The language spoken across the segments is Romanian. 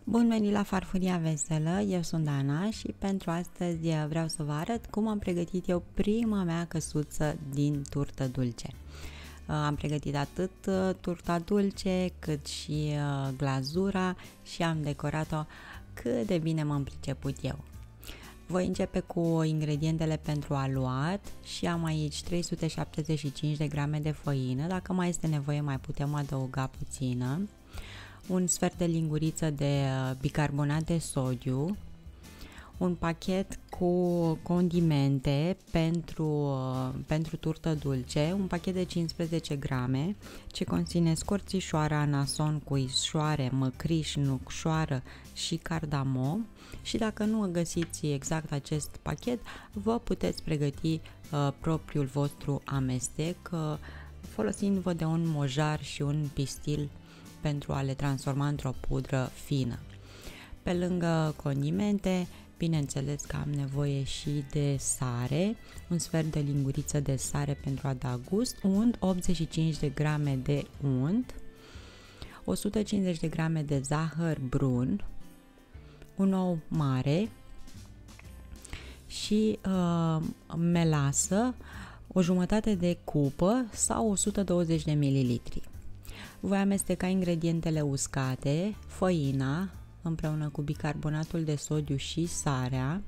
Bun venit la Farfuria Veselă, eu sunt Dana și pentru astăzi vreau să vă arăt cum am pregătit eu prima mea căsuță din turtă dulce. Am pregătit atât turta dulce cât și glazura și am decorat-o cât de bine m-am priceput eu. Voi începe cu ingredientele pentru aluat și am aici 375 de grame de făină, dacă mai este nevoie mai putem adăuga puțină, un sfert de linguriță de bicarbonat de sodiu, un pachet cu condimente pentru turtă dulce, un pachet de 15 grame ce conține scorțișoară, anason, cuișoare, măcriș, nucșoară și cardamom. Și dacă nu găsiți exact acest pachet, vă puteți pregăti propriul vostru amestec folosind-vă de un mojar și un pistil pentru a le transforma într-o pudră fină. Pe lângă condimente, bineînțeles că am nevoie și de sare, un sfert de linguriță de sare pentru a da gust, unt, 85 de grame de unt, 150 de grame de zahăr brun, un ou mare și melasă, o jumătate de cupă sau 120 de mililitri. Voi amesteca ingredientele uscate, făina, împreună cu bicarbonatul de sodiu și sarea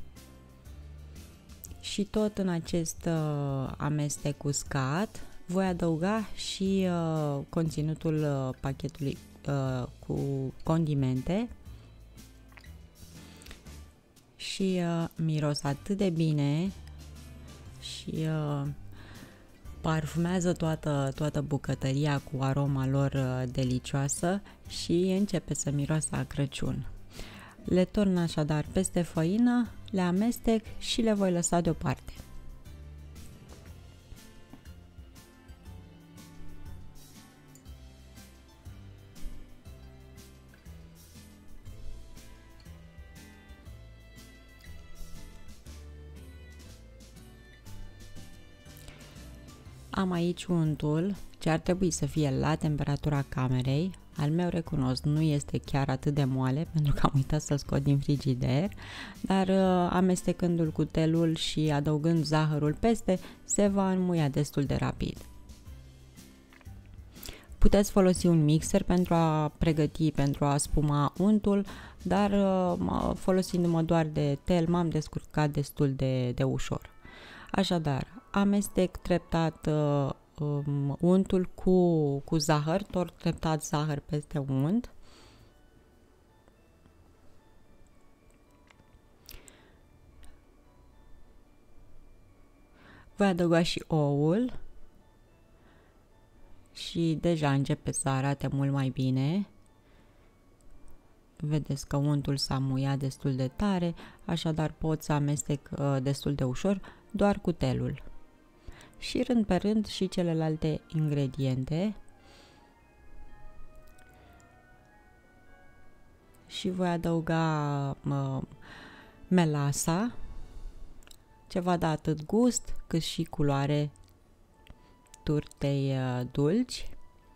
și tot în acest amestec uscat voi adăuga și conținutul pachetului cu condimente și miros atât de bine și parfumează toată bucătăria cu aroma lor delicioasă și începe să miroasă a Crăciun. Le torn așadar peste făină, le amestec și le voi lăsa deoparte. Am aici untul ce ar trebui să fie la temperatura camerei. Al meu, recunosc, nu este chiar atât de moale pentru că am uitat să-l scot din frigider, dar amestecându-l cu telul și adăugând zahărul peste, se va înmuia destul de rapid. Puteți folosi un mixer pentru a spuma untul, dar folosindu-mă doar de tel m-am descurcat destul de ușor. Așadar, amestec treptat untul cu zahăr, torc treptat zahăr peste unt. Voi adăuga și oul și deja începe să arate mult mai bine. Vedeți că untul s-a muiat destul de tare, așadar pot să amestec destul de ușor doar cu telul. Și rând pe rând și celelalte ingrediente. Și voi adăuga melasa, ce va da atât gust cât și culoare turtei dulci.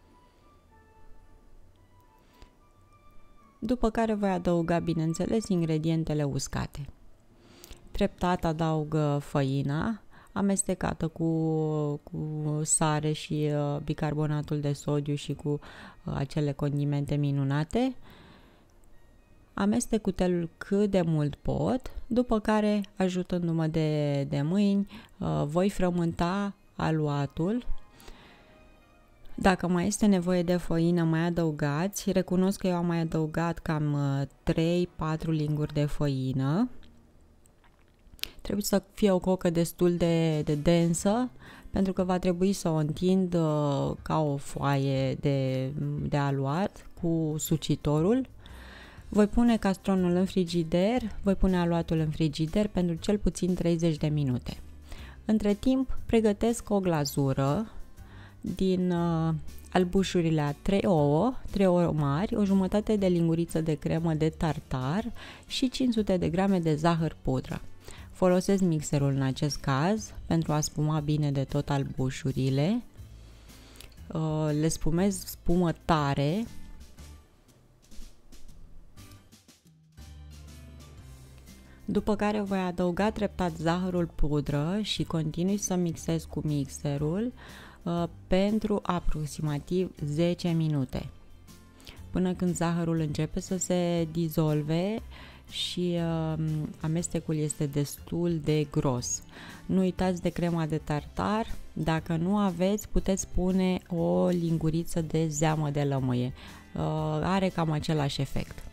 După care voi adăuga, bineînțeles, ingredientele uscate. Treptat adaug făina, amestecată cu sare și bicarbonatul de sodiu și cu acele condimente minunate. Amestec cu telul cât de mult pot, după care, ajutându-mă de mâini, voi frământa aluatul. Dacă mai este nevoie de făină, mai adăugați. Recunosc că eu am mai adăugat cam 3-4 linguri de făină. Trebuie să fie o cocă destul de densă, pentru că va trebui să o întind ca o foaie de aluat cu sucitorul. Voi pune castronul în frigider, voi pune aluatul în frigider pentru cel puțin 30 de minute. Între timp, pregătesc o glazură din albușurile a 3 ouă mari, o jumătate de linguriță de cremă de tartar și 500 de grame de zahăr pudră. Folosesc mixerul în acest caz pentru a spuma bine de tot albușurile. Le spumez spumă tare După care voi adăuga treptat zahărul pudră și continui să mixez cu mixerul pentru aproximativ 10 minute, până când zahărul începe să se dizolve și amestecul este destul de gros. Nu uitați de crema de tartar, dacă nu aveți puteți pune o linguriță de zeamă de lămâie, are cam același efect.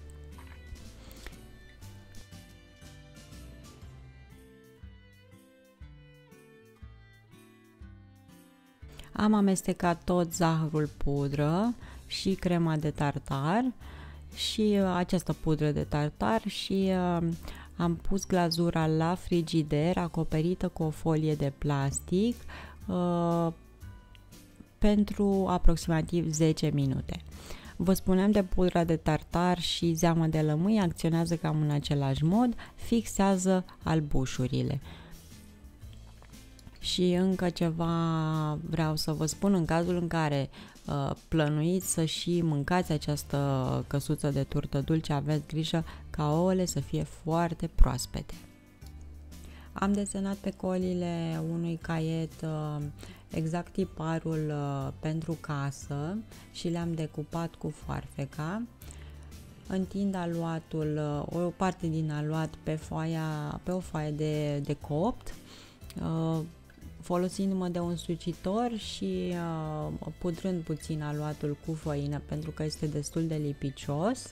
Am amestecat tot zahărul pudră și crema de tartar și această pudră de tartar și am pus glazura la frigider acoperită cu o folie de plastic pentru aproximativ 10 minute. Vă spuneam de pudra de tartar și zeamă de lămâie, acționează cam în același mod, fixează albușurile. Și încă ceva vreau să vă spun, în cazul în care plănuiți să și mâncați această căsuță de turtă dulce, aveți grijă ca ouăle să fie foarte proaspete. Am desenat pe colile unui caiet exact tiparul pentru casă și le-am decupat cu foarfeca. Întind aluatul, o parte din aluat pe o foaie de copt, folosindu-mă de un sucitor și pudrând puțin aluatul cu făină pentru că este destul de lipicios.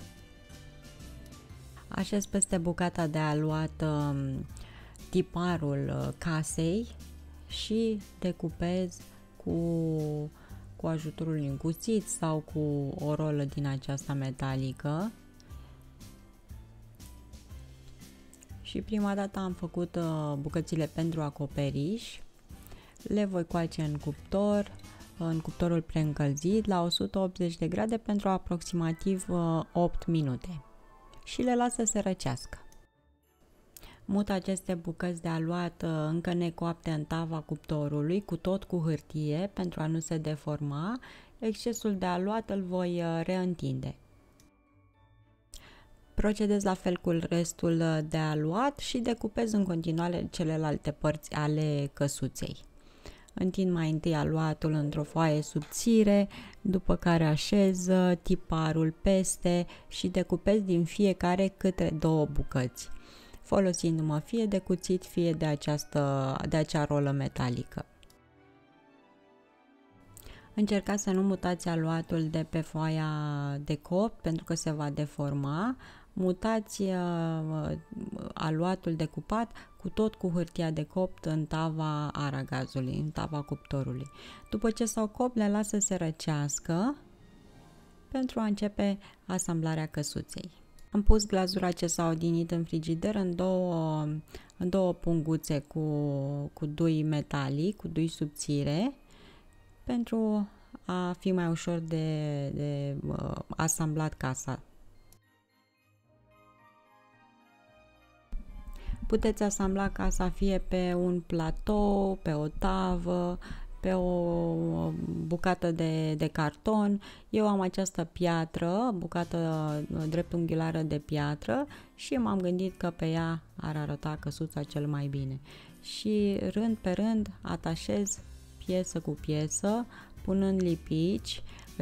Așez peste bucata de aluat tiparul casei și decupez cu ajutorul unui cuțit sau cu o rolă din aceasta metalică. Și prima dată am făcut bucățile pentru acoperiș. Le voi coace în cuptorul preîncălzit la 180 de grade pentru aproximativ 8 minute și le las să se răcească. Mut aceste bucăți de aluat încă necoapte în tava cuptorului, cu tot cu hârtie pentru a nu se deforma. Excesul de aluat îl voi reîntinde. Procedez la fel cu restul de aluat și decupez în continuare celelalte părți ale căsuței. Întind mai întâi aluatul într-o foaie subțire, după care așez tiparul peste și decupez din fiecare câte 2 bucăți, folosindu-mă fie de cuțit, fie de acea rolă metalică. Încercați să nu mutați aluatul de pe foaia de copt pentru că se va deforma. Mutați aluatul decupat cu hârtia de copt în tava aragazului, în tava cuptorului. După ce s-au copt, le las să se răcească pentru a începe asamblarea căsuței. Am pus glazura ce s-a odinit în frigider în două punguțe cu dui metalic, cu dui subțire, pentru a fi mai ușor de asamblat casa. Puteți asambla casa fie pe un platou, pe o tavă, pe o bucată de carton. Eu am această piatră, bucată dreptunghiulară de piatră și m-am gândit că pe ea ar arăta căsuța cel mai bine. Și rând pe rând atașez piesă cu piesă, punând lipici,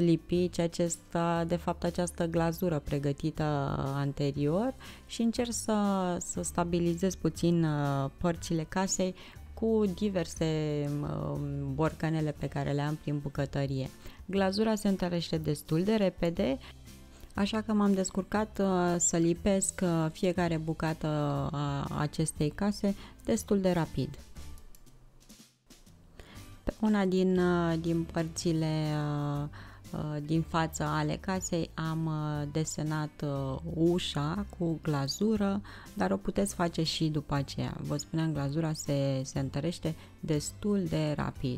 de fapt această glazură pregătită anterior, și încerc să stabilizez puțin părțile casei cu diverse borcanele pe care le am prin bucătărie. Glazura se întărește destul de repede, așa că m-am descurcat să lipesc fiecare bucată a acestei case destul de rapid. Pe una din părțile din față ale casei am desenat ușa cu glazură, dar o puteți face și după aceea. Vă spuneam, glazura se întărește destul de rapid.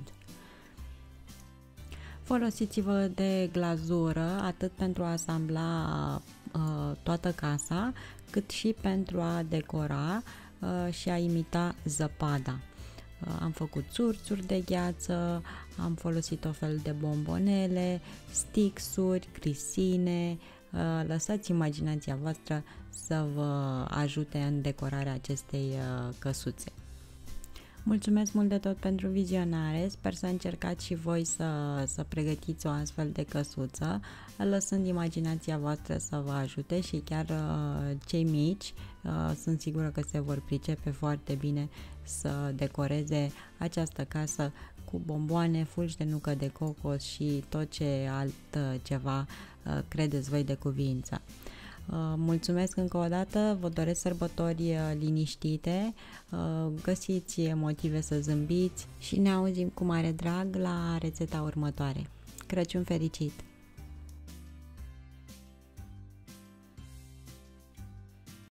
Folosiți-vă de glazură atât pentru a asambla toată casa, cât și pentru a decora și a imita zăpada. Am făcut țurțuri de gheață, am folosit o fel de bombonele, stixuri, grisine, lăsați imaginația voastră să vă ajute în decorarea acestei căsuțe. Mulțumesc mult de tot pentru vizionare, sper să încercați și voi să pregătiți o astfel de căsuță, lăsând imaginația voastră să vă ajute și chiar cei mici sunt sigură că se vor pricepe foarte bine să decoreze această casă cu bomboane, fulgi de nucă de cocos și tot ce altceva credeți voi de cuviință. Mulțumesc încă o dată, vă doresc sărbători liniștite, găsiți motive să zâmbiți și ne auzim cu mare drag la rețeta următoare. Crăciun fericit!